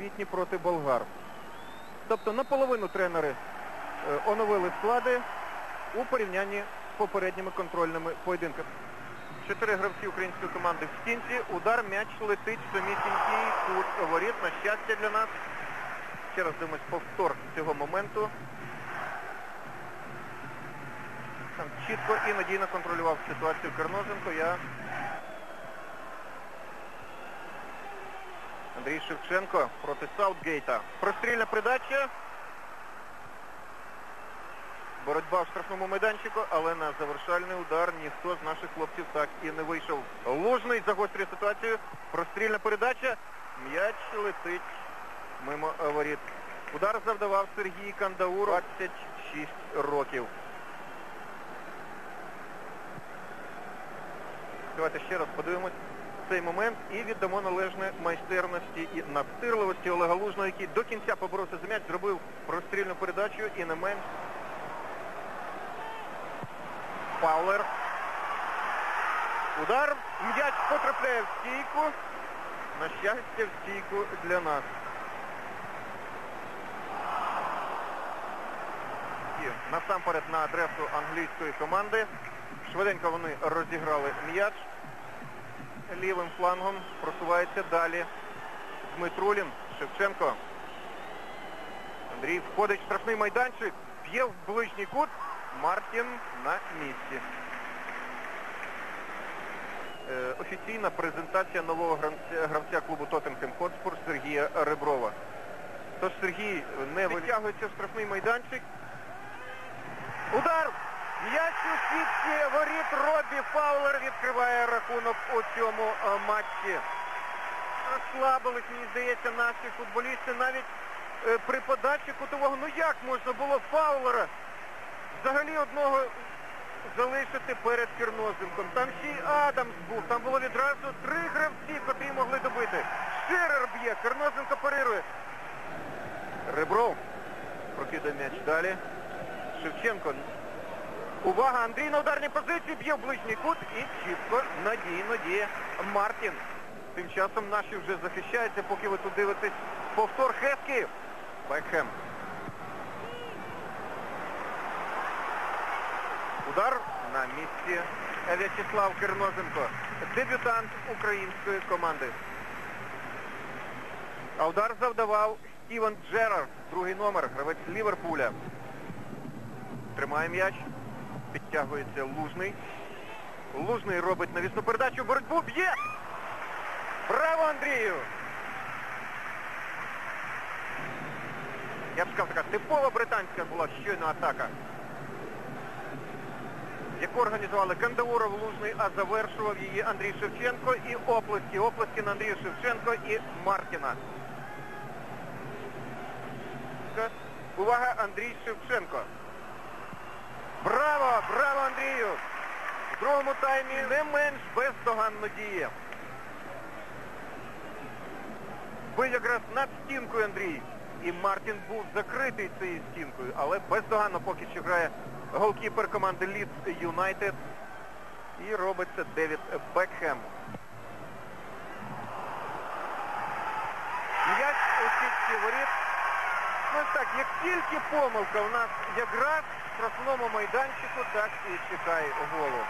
новітні проти болгар. Тобто наполовину тренери оновили склади у порівнянні з попередніми контрольними поєдинками. 4 гравці української команди в стінці. Удар, м'яч летить в самісінький кут воріт. На щастя для нас. Ще раз дивимось повтор цього моменту. Там чітко і надійно контролював ситуацію Карнозенко. Андрій Шевченко проти Саутгейта. Прострільна передача. Боротьба в штрафному майданчику, але на завершальний удар ніхто з наших хлопців так і не вийшов. Лужний загострює ситуацію. Прострільна передача. М'яч летить мимо воріт. Удар завдавав Сергій Кандаур, 26 років. Давайте ще раз подивимось цей момент і віддамо належне майстерності і настирливості Олега Лужного, який до кінця поборовся за м'яч, зробив прострільну передачу і не менш. Фаулер. Удар. М'яч потрапляє в стійку. На щастя, в стійку для нас. І насамперед на адресу англійської команди. Швиденько вони розіграли м'яч. Лівим флангом просувається далі Дмитрулін. Шевченко. Андрій входить в штрафний майданчик. Б'є в ближній кут. Мартін на місці. Офіційна презентація нового гравця клубу Тоттенхем Хотспур Сергія Реброва. Тож Сергій не витягується в штрафний майданчик. Удар! М'яч у сітці воріт. Робі Фаулер відкриває рахунок у цьому матчі. Розслабились, мені здається, наші футболісти навіть при подачі кутового. Ну як можна було Фаулера взагалі одного залишити перед Кернозенком? Там ще й Адамс був. Там було відразу 3 гравці, котрі могли добити. Шерер б'є, Кернозенко парирує. Ребров прокидає м'яч далі. Шевченко. Увага, Андрій на ударній позиції, б'є в ближній кут і чітко, надійно діє Мартін. Тим часом наші вже захищаються, поки ви тут дивитесь повтор. Хескі. Бекхем. Удар на місці В'ячеслав Кернозенко. Дебютант української команди. А удар завдавав Стівен Джерард, другий номер, гравець Ліверпуля. Тримає м'яч. Підтягується Лужний. Лужний робить навісну передачу. Боротьбу б'є! Браво, Андрію! Я б сказав, така типова британська була щойно атака, яку організували Кандауров, Лужний, а завершував її Андрій Шевченко. І оплески. Оплески на Андрія Шевченко і Мартіна. Увага, Андрій Шевченко. Браво! Браво, Андрію! В другому таймі не менш бездоганно діє. Бив якраз над стінкою Андрій. І Мартін був закритий цією стінкою, але бездоганно поки що грає голкіпер команди Лідс Юнайтед. І робиться Девід Бекхем. М'яч у сітці воріт. Ну так, як тільки помилка у нас якраз в штрафному майданчику, так і чекає голу.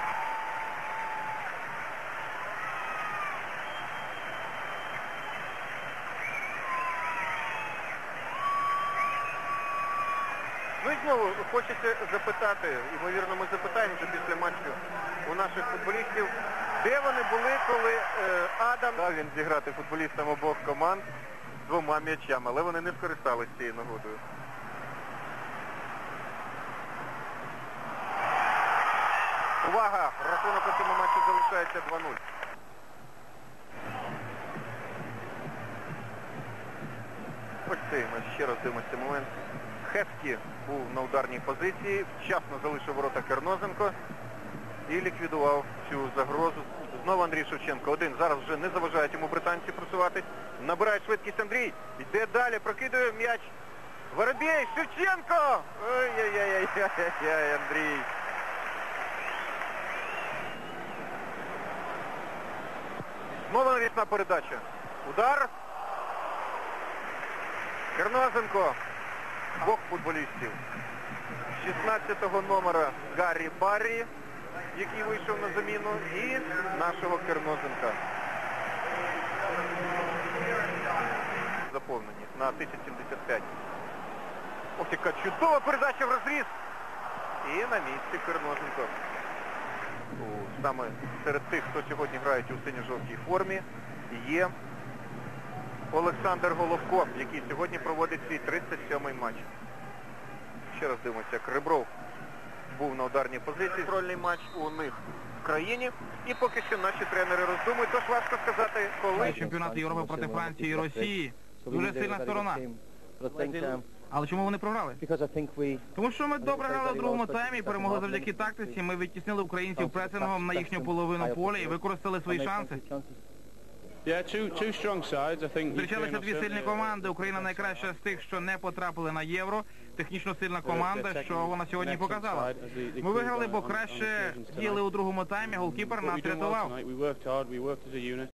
Ну і знову хочеться запитати, ймовірно ми запитаємо вже після матчу у наших футболістів, де вони були, коли Адам дав він зіграти футболістам обох команд з 2 м'ячами, але вони не скористалися цією нагодою. Увага! Рахунок у цьому матчі залишається 2-0. Ось цей ми ще раз дивимося момент. Хескі був на ударній позиції, вчасно залишив ворота Кернозенко і ліквідував цю загрозу. Знову Андрій Шевченко. Один. Зараз вже не заважають йому британці просуватись. Набирає швидкість Андрій. Йде далі, прокидує м'яч. Воробей, Шевченко! Ой-ой-ой-ой-ой-ой, Андрій. Знову навісна передача. Удар. Кернозенко. Двох футболістів. 16-го номера Гаррі Баррі, який вийшов на заміну, і нашого Кернозенка. Заповнені на 1075. Ох, яка чудова передача в розріз. І на місці Кернозенко. Саме серед тих, хто сьогодні грають у синьо-жовтій формі, є Олександр Головко, який сьогодні проводить свій 37-й матч. Ще раз дивимося, як Ребров був на ударній позиції. Контрольний матч у них в країні. І поки що наші тренери роздумують, тож важко сказати, коли... Чемпіонат Європи проти Франції і Росії. Дуже сильна сторона. Але чому вони програли? Тому що ми добре грали у другому таймі і перемогли завдяки тактиці. Ми відтіснили українців пресингом на їхню половину поля і використали свої шанси. Зустрічалися дві сильні команди. Україна найкраща з тих, що не потрапили на Євро. Технічно сильна команда, що вона сьогодні показала. Ми виграли, бо краще діяли у другому таймі. Голкіпер нас рятував.